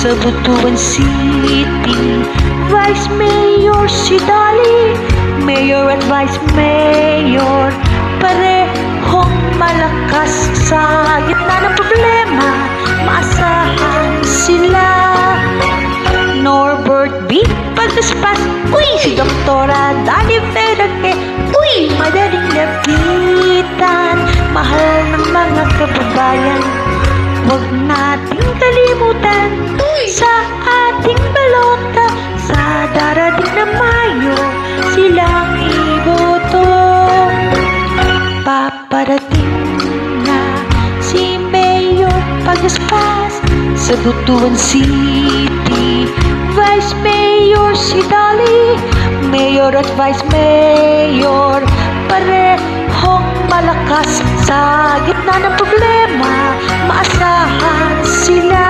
Sa Butuan City, Vice Mayor si Dali, Mayor at Vice Mayor, parehong malakas. Sa gitna ng problema, maasahan sila. Norbert B. Pagdaspas, uy, si Doktora Dali Verake, uy, madaling lapitan. Mahal ng mga kababayan, huwag nating kalimutan sa ating balota. Sa darating na Mayo, silang iboto. Paparating na si Mayor Pagdaspas sa Butuan City, Vice Mayor si Dali, Mayor at Vice Mayor, parehong malakas. Sa gitna ng problema, maasahan sila.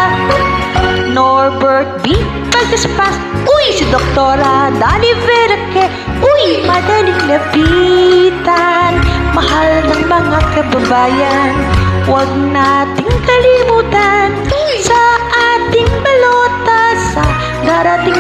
Norbert B. Pagdaspas, uy, si Doktora Dali Verake, uy, madaling lapitan. Mahal ng mga kababayan, huwag nating kalimutan sa ating balota. Sa darating